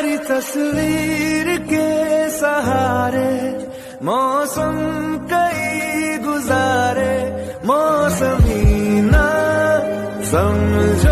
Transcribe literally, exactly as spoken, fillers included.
तुम्हारी तस्वीर के सहारे मौसम कई गुजारे, मौसमी ना समझो